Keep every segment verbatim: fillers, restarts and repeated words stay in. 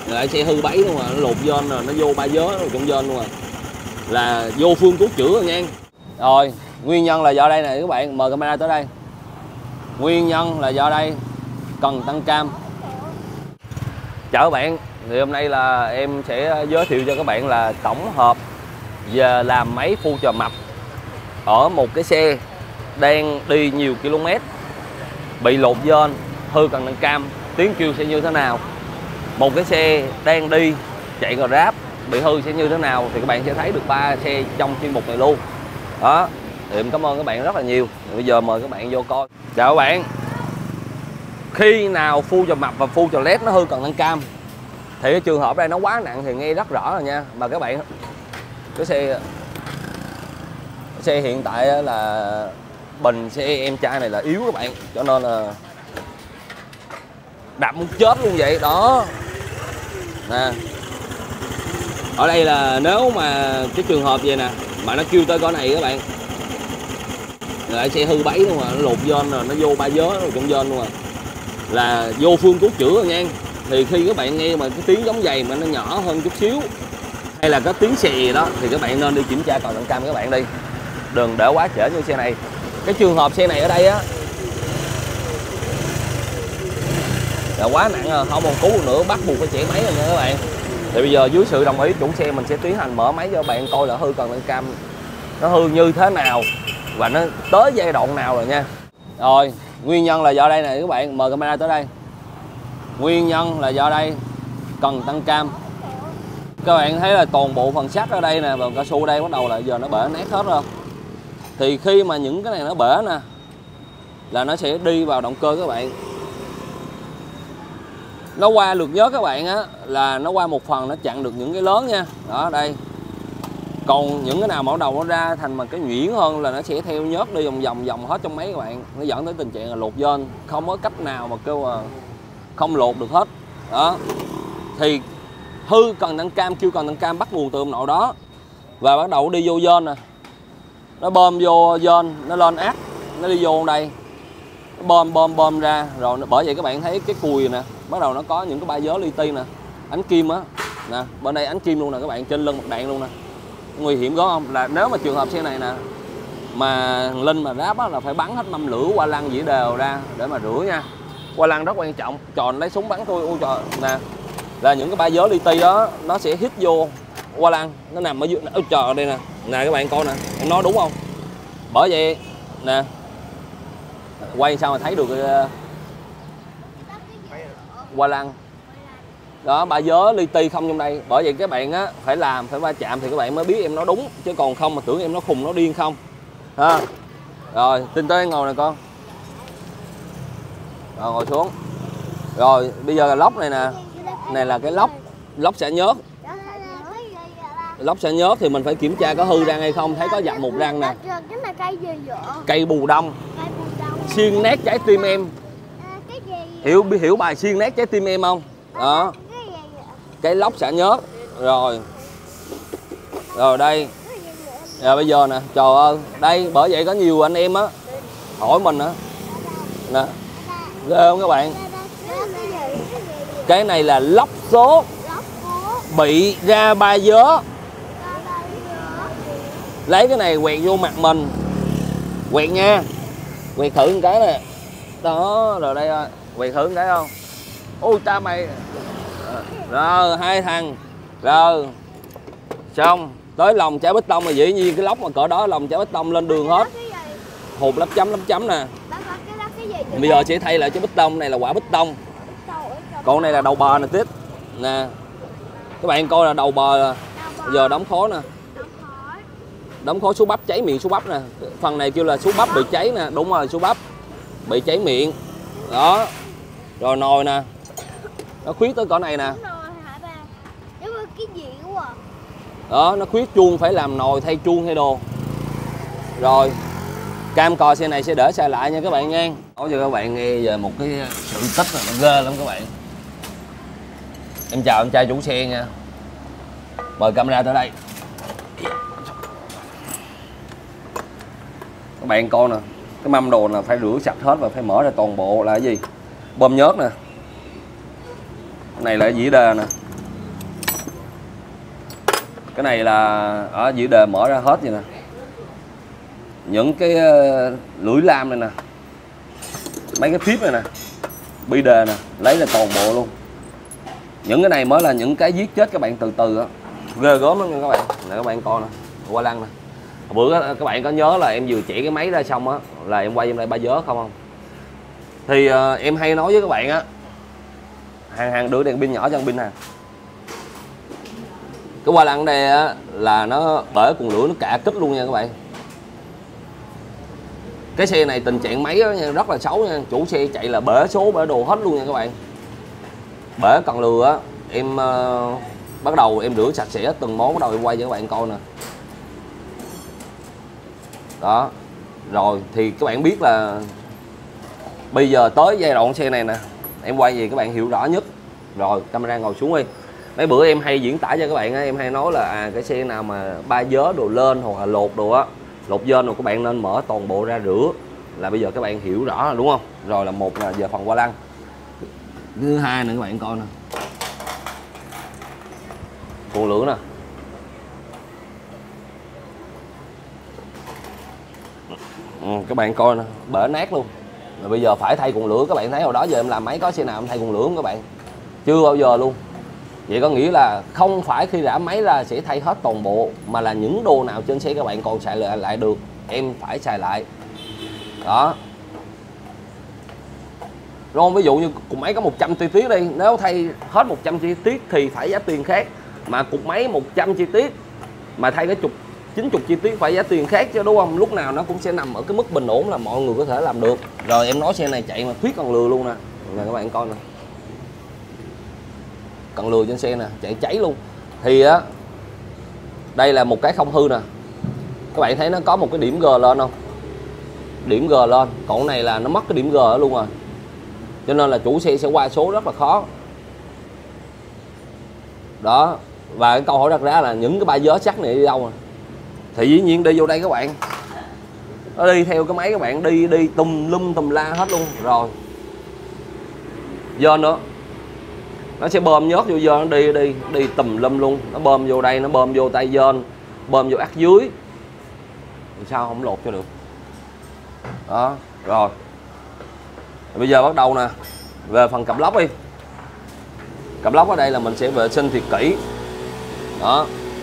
lại xe hư bấy luôn à, nó lột dên rồi, nó vô ba vớ rồi trong dên luôn à, là vô phương cứu chữa rồi nha. Rồi nguyên nhân là do đây này các bạn, mời camera tới đây. Nguyên nhân là do đây cần tăng cam. Chào các bạn, thì hôm nay là em sẽ giới thiệu cho các bạn là tổng hợp về làm máy phu trò mập ở một cái xe đang đi nhiều km, bị lột dên, hư cần tăng cam, tiếng kêu sẽ như thế nào. Một cái xe đang đi chạy Grab bị hư sẽ như thế nào, thì các bạn sẽ thấy được ba xe trong chuyên mục này luôn. Đó, thì em cảm ơn các bạn rất là nhiều. Bây giờ mời các bạn vô coi. Chào các bạn. Khi nào phu trò mập và phu trò led nó hư cần tăng cam thì cái trường hợp đây nó quá nặng thì nghe rất rõ rồi nha. Mà các bạn, cái xe cái xe hiện tại là bình xe em trai này là yếu các bạn, cho nên là đạp muốn chết luôn vậy đó nè. Ở đây là nếu mà cái trường hợp vậy nè mà nó kêu tới cỡ này các bạn, lại xe hư bấy luôn à, nó lột dên rồi, nó vô ba vớ rồi trong dên luôn à, là vô phương cứu chữa rồi nha. Thì khi các bạn nghe mà cái tiếng giống giày mà nó nhỏ hơn chút xíu, hay là có tiếng xè đó, thì các bạn nên đi kiểm tra cần tăng cam các bạn đi, đừng để quá trễ như xe này. Cái trường hợp xe này ở đây á là quá nặng rồi, không còn cứu được nữa, bắt buộc phải chạy máy rồi nha các bạn. Thì bây giờ dưới sự đồng ý chủ xe mình sẽ tiến hành mở máy cho bạn coi là hư cần tăng cam nó hư như thế nào và nó tới giai đoạn nào rồi nha. Rồi nguyên nhân là do đây này các bạn, mời camera tới đây. Nguyên nhân là do đây cần tăng cam. Các bạn thấy là toàn bộ phần sắt ở đây nè, và cao su đây bắt đầu là giờ nó bể nát hết rồi. Thì khi mà những cái này nó bể nè là nó sẽ đi vào động cơ các bạn. Nó qua lượt nhớt các bạn á, là nó qua một phần nó chặn được những cái lớn nha. Đó đây. Còn những cái nào mà bắt đầu nó ra thành mà cái nhuyễn hơn là nó sẽ theo nhớt đi vòng vòng vòng hết trong máy các bạn. Nó dẫn tới tình trạng là lột dên, không có cách nào mà kêu là không lột được hết. Đó. Thì hư cần tăng cam, kêu cần tăng cam bắt nguồn từ ông nội đó. Và bắt đầu đi vô dên nè. Nó bơm vô dên, nó lên ác, nó đi vô đây. Nó bơm bơm bơm ra, rồi bởi vậy các bạn thấy cái cùi nè, bắt đầu nó có những cái ba vớ li ti nè, ánh kim á. Nè, bên đây ánh kim luôn nè các bạn, trên lưng mặt đạn luôn nè. Nguy hiểm có không? Là nếu mà trường hợp xe này nè mà Linh mà ráp á là phải bắn hết mâm lửa qua lăng dĩa đều ra để mà rửa nha. Qua lăng rất quan trọng. Tròn lấy súng bắn thôi. Ôi trời nè. Là những cái ba vớ li ti đó nó sẽ hít vô qua lăng, nó nằm ở dưới. Ôi trời ở đây nè. Nè các bạn coi nè, em nói đúng không? Bởi vậy nè. Quay sao mà thấy được uh, qua lăng. Đó, ba vớ li ti không trong đây. Bởi vậy các bạn á phải làm, phải va chạm thì các bạn mới biết em nói đúng, chứ còn không mà tưởng em nó khùng nó điên không. Ha. Rồi, tin tới ngồi nè con. Rồi ngồi xuống. Rồi, bây giờ là lốc này nè. Này là cái lốc, lốc xả nhớt. Lốc xả nhớt thì mình phải kiểm tra có hư răng hay không, thấy có dập một răng nè. Cây bù đông. Xiên nát trái tim em. Hiểu hiểu bài xiên nát trái tim em không? Đó. Cái lốc xả nhớt. Rồi. Rồi đây. Rồi bây giờ nè, trời ơi, đây bởi vậy có nhiều anh em á hỏi mình á. Nè. Ghê không các bạn? Cái này là lốc số. Bị ra ba vớ. Lấy cái này quẹt vô mặt mình. Quẹt nha. Quẹt thử một cái nè. Đó, rồi đây rồi. Quẹt thử một cái không? Ôi ta mày. Rồi, hai thằng. Rồi. Xong. Tới lòng chả bít tông mà dĩ nhiên cái lốc mà cỡ đó lòng chả bít tông lên đường hết. Hộp lắp chấm lắp chấm nè. Bây giờ sẽ thay lại cái bít tông này là quả bít tông. Còn này là đầu bờ nè tiếp. Nè. Các bạn coi là đầu bờ. Giờ đóng khói nè. Đóng khói số bắp, cháy miệng số bắp nè. Phần này kêu là số bắp bị cháy nè. Đúng rồi, số bắp bị cháy miệng. Đó. Rồi nồi nè. Nó khuyết tới cỡ này nè. Đó, nó khuyết chuông phải làm nồi thay chuông hay đồ. Rồi. Cam cò xe này sẽ để xe lại nha các bạn nha. Nói cho các bạn nghe về một cái sự tích là nó ghê lắm các bạn. Em chào em trai chủ xe nha. Mời camera tới đây. Các bạn coi nè. Cái mâm đồ là phải rửa sạch hết và phải mở ra toàn bộ là cái gì? Bơm nhớt nè. Cái này là dĩa đề nè. Cái này là ở dĩa đề mở ra hết vậy nè. Những cái uh, lưỡi lam này nè, mấy cái phíp này nè, bi đề nè, lấy ra toàn bộ luôn. Những cái này mới là những cái giết chết các bạn từ từ á, ghê gớm lắm nha các bạn. Nè các bạn coi nè, qua lăng nè. Bữa các bạn có nhớ là em vừa chỉ cái máy ra xong á là em quay em đây ba vớ không không? Thì uh, em hay nói với các bạn á, hàng hàng đưa đèn pin nhỏ cho pin nè. Cái qua lăng đây á là nó bể cuồng lửa nó cả kích luôn nha các bạn. Cái xe này tình trạng máy đó nha, rất là xấu nha, chủ xe chạy là bể số bể đồ hết luôn nha các bạn. Bể cần lừa á, em uh, bắt đầu em rửa sạch sẽ từng món, bắt đầu em quay cho các bạn coi nè. Đó. Rồi thì các bạn biết là bây giờ tới giai đoạn xe này nè, em quay gì các bạn hiểu rõ nhất. Rồi camera ngồi xuống đi. Mấy bữa em hay diễn tả cho các bạn á, em hay nói là à cái xe nào mà ba vớ đồ lên hoặc là lột đồ á, lột dên rồi các bạn nên mở toàn bộ ra rửa, là bây giờ các bạn hiểu rõ rồi đúng không? Rồi là một là giờ phần qua lăng. Thứ hai nữa các bạn coi nè, cuồng lửa nè. Ừ, các bạn coi nè, bể nát luôn. Rồi bây giờ phải thay cuồng lửa, các bạn thấy hồi đó giờ em làm máy có xe nào em thay cuồng lửa không các bạn? Chưa bao giờ luôn. Vậy có nghĩa là không phải khi rã máy ra sẽ thay hết toàn bộ, mà là những đồ nào trên xe các bạn còn xài lại, lại được em phải xài lại. Đó. Rồi ví dụ như cục máy có một trăm chi tiết đi, nếu thay hết một trăm chi tiết thì phải giá tiền khác. Mà cục máy một trăm chi tiết mà thay cái chục chín mươi chi tiết phải giá tiền khác chứ đúng không? Lúc nào nó cũng sẽ nằm ở cái mức bình ổn là mọi người có thể làm được. Rồi em nói xe này chạy mà thuyết cần lừa luôn nè. Nè các bạn coi nè. Cần lừa trên xe nè, chạy cháy luôn. Thì á đây là một cái không hư nè. Các bạn thấy nó có một cái điểm G lên không? Điểm G lên, còn cái này là nó mất cái điểm G ở luôn rồi. Cho nên là chủ xe sẽ qua số rất là khó. Đó. Và cái câu hỏi đặt ra là những cái ba vớ sắt này đi đâu rồi? Thì dĩ nhiên đi vô đây các bạn. Nó đi theo cái máy các bạn, đi đi tùm lum tùm la hết luôn. Rồi dên nữa, nó sẽ bơm nhớt vô dên, nó đi đi đi tùm lum luôn. Nó bơm vô đây, nó bơm vô tay dên, bơm vô ác dưới. Thì sao không lột cho được? Đó. Rồi bây giờ bắt đầu nè, về phần cặp lốc đi. Cặp lốc ở đây là mình sẽ vệ sinh thiệt kỹ. Đó,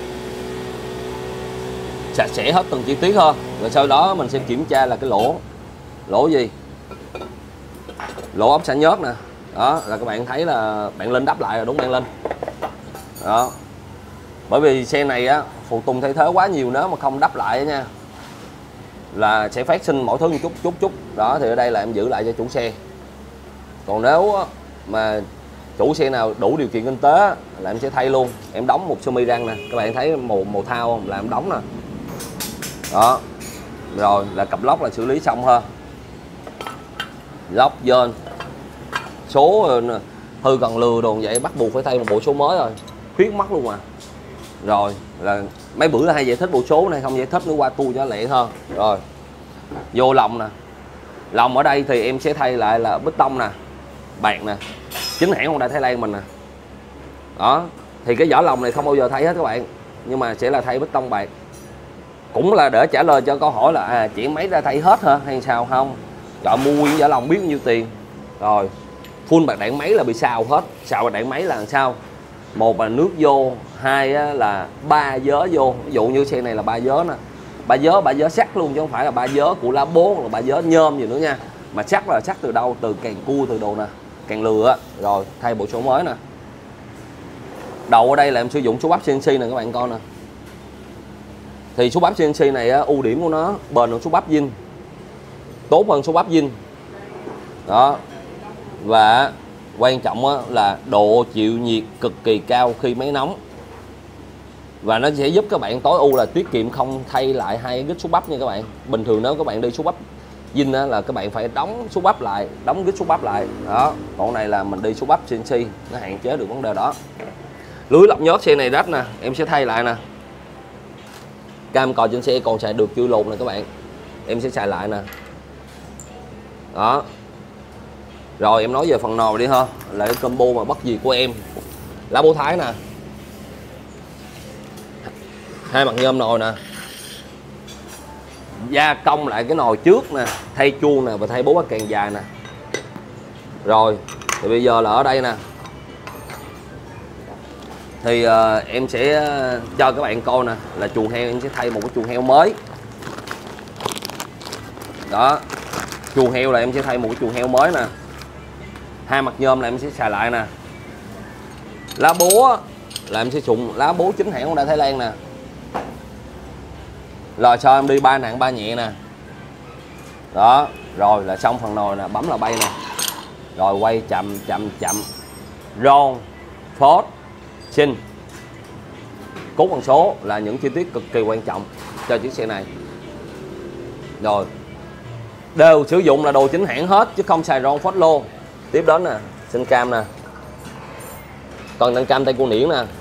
sạch sẽ hết từng chi tiết thôi. Rồi sau đó mình sẽ kiểm tra là cái lỗ. Lỗ gì? Lỗ ốc xả nhớt nè. Đó là các bạn thấy là bạn Linh đắp lại rồi đúng bạn Linh. Đó. Bởi vì xe này á phụ tùng thay thế quá nhiều, nếu mà không đắp lại nha là sẽ phát sinh mọi thứ một chút chút chút. Đó thì ở đây là em giữ lại cho chủ xe. Còn nếu mà chủ xe nào đủ điều kiện kinh tế là em sẽ thay luôn. Em đóng một sơ mi răng nè, các bạn thấy màu màu thao không, là em đóng nè. Đó. Rồi là cặp lốc là xử lý xong ha. Lốc dên số hư cần lừa đồ vậy bắt buộc phải thay một bộ số mới rồi, khuyết mắt luôn mà. Rồi là mấy bữa là hay giải thích bộ số này, không giải thích nữa qua tu cho lẹ hơn. Rồi vô lòng nè. Lòng ở đây thì em sẽ thay lại là bê tông nè, bạc nè, chính hãng Honda Thái Lan mình nè. Đó thì cái vỏ lòng này không bao giờ thay hết các bạn, nhưng mà sẽ là thay bê tông bạc. Cũng là để trả lời cho câu hỏi là à, chuyển máy ra thay hết hả hay sao? Không, chọn mua nguyên vỏ lòng biết nhiêu tiền. Rồi full bạc đạn máy là bị xào hết. Xào bạc đạn máy là làm sao? Một là nước vô, hai là ba vớ vô. Ví dụ như xe này là ba vớ nè, ba vớ ba vớ sắt luôn chứ không phải là ba vớ của lá bố hoặc là ba vớ nhôm gì nữa nha. Mà sắt là sắt từ đâu? Từ càng cua, từ đồ nè, càng lừa á. Rồi thay bộ số mới nè. Đầu ở đây là em sử dụng số bắp xê en xê nè các bạn coi nè. Thì số bắp xê en xê này á, ưu điểm của nó bền hơn số bắp zin, tốt hơn số bắp zin. Đó. Và quan trọng á, là độ chịu nhiệt cực kỳ cao khi máy nóng. Và nó sẽ giúp các bạn tối ưu là tiết kiệm không thay lại hai cái số bắp nha các bạn. Bình thường nếu các bạn đi số bắp zin á, là các bạn phải đóng số bắp lại, đóng cái số bắp lại. Đó. Còn này là mình đi số bắp xê en xê, nó hạn chế được vấn đề đó. Lưới lọc nhớt xe này rách nè, em sẽ thay lại nè. Cam cò trên xe còn xài được chưa lột nè các bạn, em sẽ xài lại nè. Đó. Rồi em nói về phần nồi đi ha, là cái combo mà bất diệt của em, lá bố Thái nè. Hai mặt nhôm nồi nè, gia công lại cái nồi trước nè, thay chuông nè và thay bố bát càng dài nè. Rồi thì bây giờ là ở đây nè, thì uh, em sẽ cho các bạn coi nè, là chuồng heo em sẽ thay một cái chuồng heo mới. Đó, chuồng heo là em sẽ thay một cái chuồng heo mới nè. Hai mặt nhôm là em sẽ xài lại nè. Lá búa là em sẽ dùng lá búa chính hãng Honda Thái Lan nè. Lò xo em đi ba nặng ba nhẹ nè. Đó, rồi là xong phần nồi nè, bấm là bay nè. Rồi quay chậm chậm chậm. Ron, phốt, sinh, cốt con số là những chi tiết cực kỳ quan trọng cho chiếc xe này. Rồi, đều sử dụng là đồ chính hãng hết chứ không xài ron phốt lô. Tiếp đến nè, sinh cam nè, còn tăng cam tay cô niễn nè,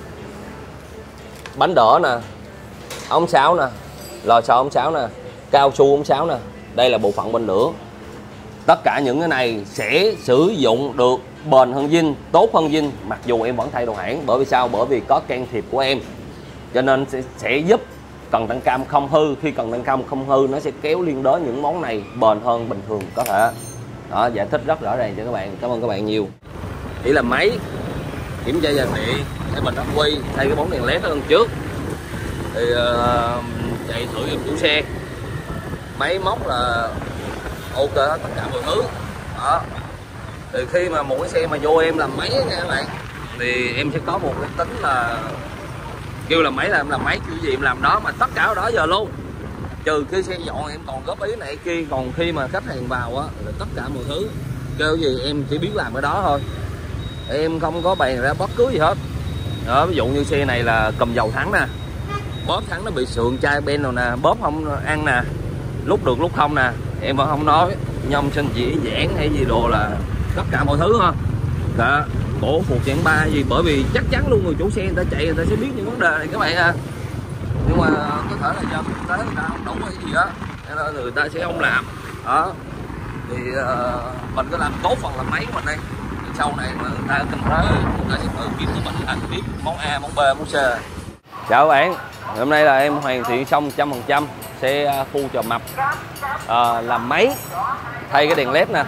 bánh đỡ nè, ống sáo nè, lò xo ống sáo nè, cao su ống sáo nè. Đây là bộ phận bên lửa. Tất cả những cái này sẽ sử dụng được bền hơn zin, tốt hơn zin, mặc dù em vẫn thay đồ hãng. Bởi vì sao? Bởi vì có can thiệp của em, cho nên sẽ, sẽ giúp cần tăng cam không hư. Khi cần tăng cam không hư, nó sẽ kéo liên đới những món này bền hơn bình thường có thể. Đó, giải thích rất rõ ràng cho các bạn. Cảm ơn các bạn nhiều. Chỉ là máy kiểm tra gia vị, thay bình ắc quy, thay cái bóng đèn led ở đằng trước thì uh, chạy thử giùm chủ xe. Máy móc là ok hết tất cả mọi thứ. Đó, thì khi mà một cái xe mà vô em làm máy nha các bạn, thì em sẽ có một cái tính là kêu là máy là em làm máy kiểu gì em làm đó, mà tất cả ở đó giờ luôn, trừ khi xe dọn em còn góp ý này kia. Còn khi mà khách hàng vào á là tất cả mọi thứ kêu gì em chỉ biết làm cái đó thôi, em không có bày ra bất cứ gì hết. Đó, ví dụ như xe này là cầm dầu thắng nè, bóp thắng nó bị sượng chai ben rồi nè, bóp không ăn nè, lúc được lúc không nè, em vẫn không nói nhông sinh chỉ giảng hay gì đồ, là tất cả mọi thứ ha. Đó, cổ phụ kiện ba gì, bởi vì chắc chắn luôn người chủ xe người ta chạy người ta sẽ biết những vấn đề này các bạn ha. Nhưng mà có thể là do thực tế người ta không đủ hay gì đó, nên người ta sẽ không làm. Đó, thì uh, mình có làm tốt phần làm máy của mình đây. Sau này mà người ta kinh tế người ta sẽ tự kiếm cho mình là biết món A, món B, món C. Chào các bạn, hôm nay là em hoàn thiện xong một trăm phần trăm xe khu Chợ Mập, à, làm máy, thay cái đèn led nè,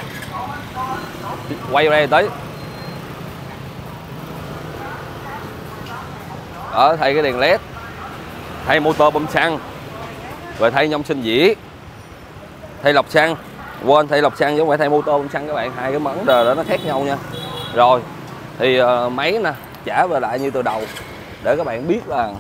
quay ra tới đó, thay cái đèn led, thay motor bơm xăng, rồi thay nhông sinh dĩa, thay lọc xăng. Quên, thay lọc xăng chứ không phải thay motor bơm xăng các bạn, hai cái vấn đề đó nó khác nhau nha. Rồi thì uh, máy nè, trả về lại như từ đầu để các bạn biết là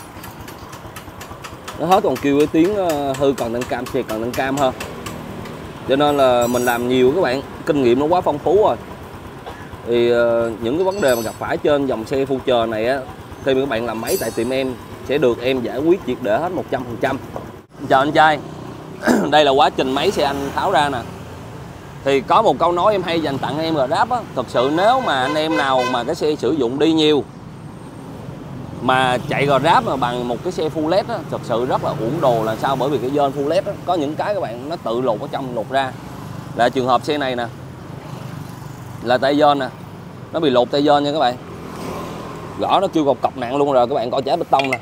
nó hết còn kêu cái tiếng uh, hư cần nâng cam, xe cần nâng cam hơn. Cho nên là mình làm nhiều các bạn, kinh nghiệm nó quá phong phú rồi. Thì uh, những cái vấn đề mà gặp phải trên dòng xe Future này á, khi mà các bạn làm máy tại tiệm em sẽ được em giải quyết triệt để hết một trăm phần trăm. Chào anh trai. Đây là quá trình máy xe anh tháo ra nè. Thì có một câu nói em hay dành tặng em Grab á, thực sự nếu mà anh em nào mà cái xe sử dụng đi nhiều mà chạy Grab mà bằng một cái xe full led á, thực sự rất là uổng đồ. Là sao? Bởi vì cái dên full led á, có những cái các bạn nó tự lột ở trong lột ra. Là trường hợp xe này nè, là tay dên nè, nó bị lột tay dên nha các bạn. Gõ nó kêu cọc cọc nặng luôn rồi, các bạn coi chả bê tông nè.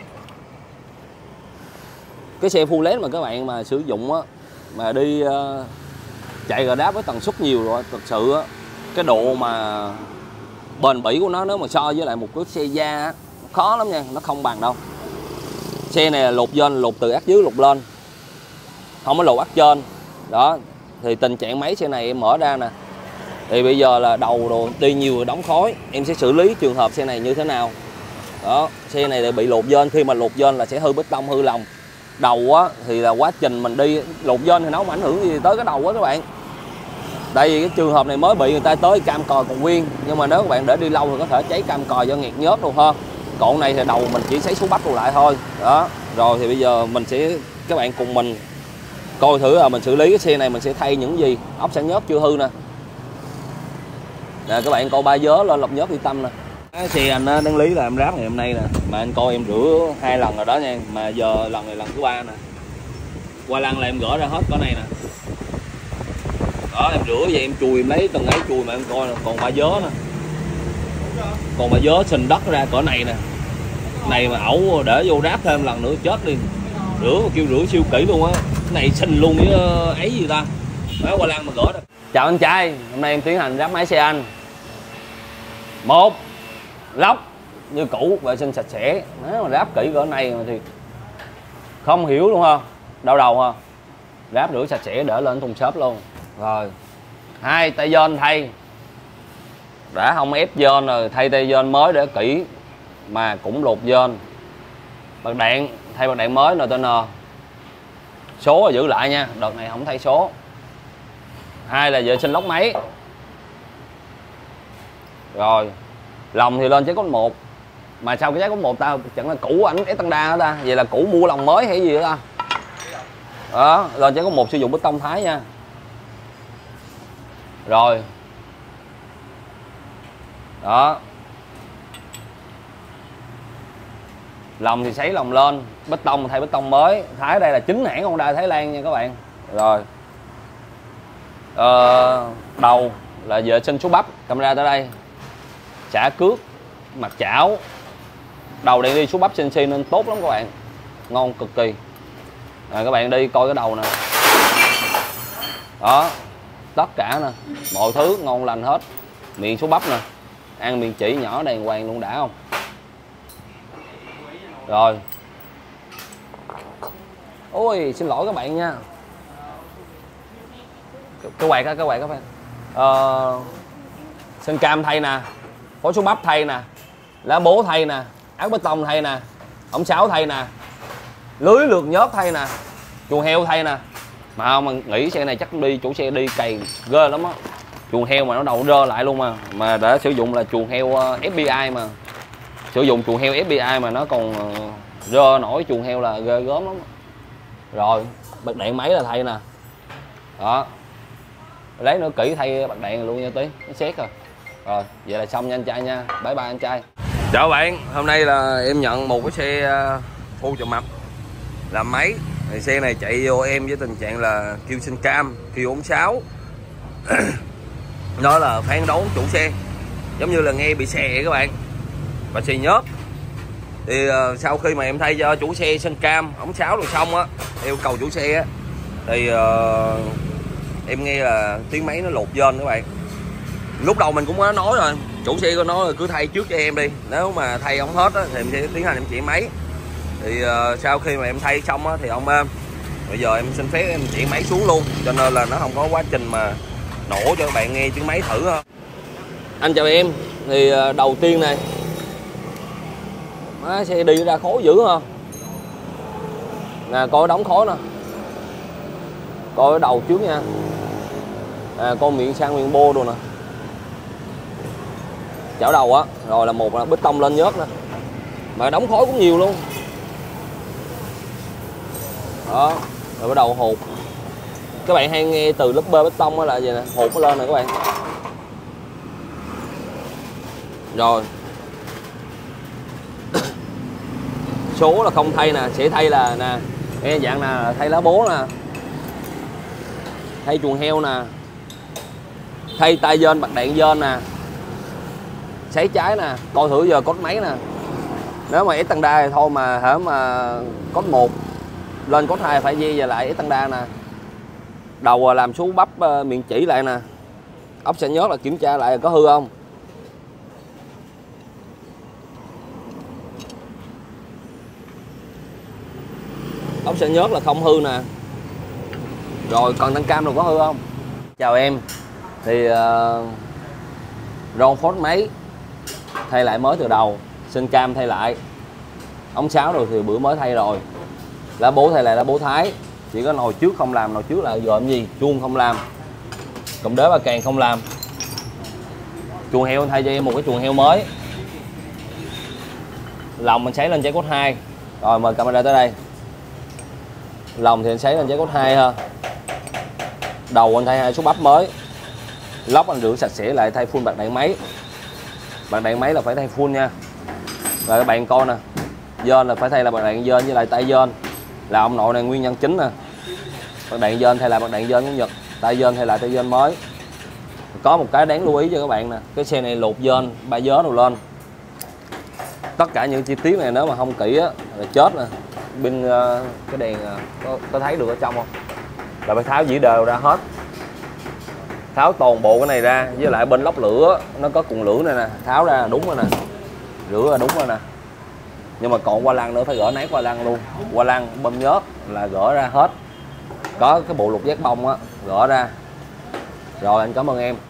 Cái xe full led mà các bạn mà sử dụng á, mà đi uh, chạy Grab với tần suất nhiều rồi, thực sự á, cái độ mà bền bỉ của nó nếu mà so với lại một cái xe da á, khó lắm nha, nó không bằng đâu. Xe này là lột trên, lột từ ác dưới lột lên, không có lột ác trên. Đó, thì tình trạng máy xe này em mở ra nè, thì bây giờ là đầu đồ đi nhiều rồi đóng khói, em sẽ xử lý trường hợp xe này như thế nào. Đó, xe này lại bị lột trên, khi mà lột trên là sẽ hư bê tông, hư lòng. Đầu á thì là quá trình mình đi lột trên thì nó không ảnh hưởng gì tới cái đầu á các bạn. Tại vì cái trường hợp này mới bị người ta tới cam còi còn nguyên, nhưng mà nếu các bạn để đi lâu thì có thể cháy cam còi do nghẹt nhớt đâu ha. Còn này thì đầu mình chỉ sấy xuống bắp đồ lại thôi. Đó, rồi thì bây giờ mình sẽ, các bạn cùng mình coi thử là mình xử lý cái xe này mình sẽ thay những gì. Ốc xả nhớt chưa hư nè. Nè các bạn coi ba vớ lên lọc nhớt đi tâm nè. Cái xe anh á, đáng lý là em ráp ngày hôm nay nè, mà anh coi em rửa hai lần rồi đó nha, mà giờ lần này lần thứ ba nè. Qua lần là em gỡ ra hết cỡ này nè. Đó, em rửa vậy em chùi, em lấy từng ấy chùi mà em coi nè, còn ba vớ nè. Còn ba vớ sình đất ra cỡ này nè. Này mà ẩu để vô ráp thêm lần nữa chết đi. Rửa kêu rửa siêu kỹ luôn á. Cái này xình luôn với ấy gì ta. Máy hoa lan mà gỡ đó. Chào anh trai, hôm nay em tiến hành ráp máy xe anh. Một, lóc như cũ, vệ sinh sạch sẽ. Nếu mà ráp kỹ cỡ này thì không hiểu luôn ha. Đau đầu ha. Ráp rửa sạch sẽ để lên thùng xốp luôn. Rồi. Hai, tay giòn thay. Đã không ép giòn rồi, thay tay giòn mới để kỹ mà cũng lột giòn. Bạc đạn, thay bạc đạn mới en tê en. Số là giữ lại nha, đợt này không thay số. Hai là vệ sinh lốc máy. Rồi. Lòng thì lên trái cốt một. Mà sao cái trái cốt một tao chẳng là cũ ảnh Estanda đó ta. Vậy là cũ mua lòng mới hay gì đó ta. Đó, lên trái cốt một sử dụng bê tông Thái nha. Rồi. Đó. Lòng thì sấy lòng lên, bê tông thay bê tông mới. Thái đây là chính hãng Honda Thái Lan nha các bạn. Rồi. Ờ, đầu là vệ sinh số bắp, camera tới đây. Chả cước, mặt chảo. Đầu đèn đi số bắp xinh xi nên tốt lắm các bạn. Ngon cực kỳ. Rồi các bạn đi coi cái đầu nè. Đó. Tất cả nè, mọi thứ ngon lành hết. Miệng số bắp nè. Ăn miệng chỉ nhỏ đàng hoàng luôn, đã không? Rồi. Ôi, xin lỗi các bạn nha. Cái quạt á, cái quạt các bạn. Ờ, sân cam thay nè, phối số bắp thay nè, lá bố thay nè, áo bê tông thay nè, ống sáo thay nè, lưới lược nhớt thay nè, chuồng heo thay nè. Mà không mà nghĩ xe này chắc đi chủ xe đi cày ghê lắm á. Chuồng heo mà nó đầu rơ lại luôn mà. Mà đã sử dụng là chuồng heo ép pê i mà. Sử dụng chuồng heo ép pê i mà nó còn rơ nổi chuồng heo là ghê gớm lắm. Rồi, bật đèn máy là thay nè. Đó. Lấy nữa kỹ thay bật đèn luôn nha tí, nó xét rồi. Rồi, vậy là xong nha anh trai nha. Bye bye anh trai. Chào bạn, hôm nay là em nhận một cái xe phô chợ mập làm máy. Thì xe này chạy vô em với tình trạng là kêu sinh cam, kêu ống sáo. Đó là phán đấu chủ xe, giống như là nghe bị xè các bạn, và xì nhớt. Thì uh, sau khi mà em thay cho chủ xe sinh cam ống sáo rồi xong á, yêu cầu chủ xe á, thì uh, em nghe là tiếng máy nó lột dên các bạn. Lúc đầu mình cũng có nói rồi, chủ xe có nói là cứ thay trước cho em đi, nếu mà thay không hết á, thì em sẽ tiến hành em chỉ máy. Thì uh, sau khi mà em thay xong á, thì ông êm, bây giờ em xin phép em chỉ máy xuống luôn, cho nên là nó không có quá trình mà nổ cho các bạn nghe tiếng máy thử ha. Anh chào em, thì uh, đầu tiên này má, xe đi ra khối dữ ha. Nè coi đóng khối nè, coi cái đầu trước nha. À, coi miệng sang miệng bô đồ nè, chảo đầu á. Rồi là một là bê tông lên nhớt nè, mà đóng khối cũng nhiều luôn. Đó, rồi bắt đầu hột. Các bạn hay nghe từ lớp bê bê tông đó là gì nè, hột nó lên nè các bạn. Rồi số là không thay nè, sẽ thay là nè, nghe dạng là thay lá bố nè, thay chuồng heo nè, thay tay dên bạc đạn dên nè, sấy trái nè, coi thử giờ cốt mấy nè. Nếu mà Estanda thì thôi, mà hả mà cốt một lên cốt hai phải di về lại Estanda nè. Đầu làm số bắp miệng chỉ lại nè, ốc sẽ nhớt là kiểm tra lại có hư không. Ốc sẽ nhớt là không hư nè. Rồi còn tăng cam rồi có hư không. Chào em, thì uh, ron phốt máy thay lại mới từ đầu, sinh cam thay lại, ống sáo rồi thì bữa mới thay rồi, lá bố thay lại lá bố Thái. Chỉ có nồi trước không làm, nồi trước là gồm gì, chuông không làm, cụm đế ba càng không làm. Chuồng heo thay cho em một cái chuồng heo mới, lòng mình sấy lên trái cốt hai. Rồi mời camera tới đây. Lòng thì anh sấy lên trái cốt hai ha. Đầu anh thay hai số bắp mới, lóc anh rửa sạch sẽ lại, thay full bạc đạn máy. Bạc đạn máy là phải thay full nha. Rồi các bạn coi nè, dên là phải thay là bạc đạn dên với lại tay dên, là ông nội này nguyên nhân chính nè. Bạc đạn dên thay lại bạc đạn dên của Nhật, tay dên thay lại tay dên mới. Có một cái đáng lưu ý cho các bạn nè, cái xe này lột dên ba giớ đầu lên, tất cả những chi tiết này nếu mà không kỹ á là chết nè. Pin uh, cái đèn uh, có, có thấy được ở trong không, là phải tháo dĩ đều ra hết, tháo toàn bộ cái này ra, với lại bên lốc lửa nó có cuộn lửa này nè, tháo ra là đúng rồi nè, rửa là đúng rồi nè. Nhưng mà còn qua lăng nữa phải gỡ nát qua lăng luôn, qua lăng bơm nhớt là gỡ ra hết, có cái bộ lục giác bông á gỡ ra. Rồi anh cảm ơn em.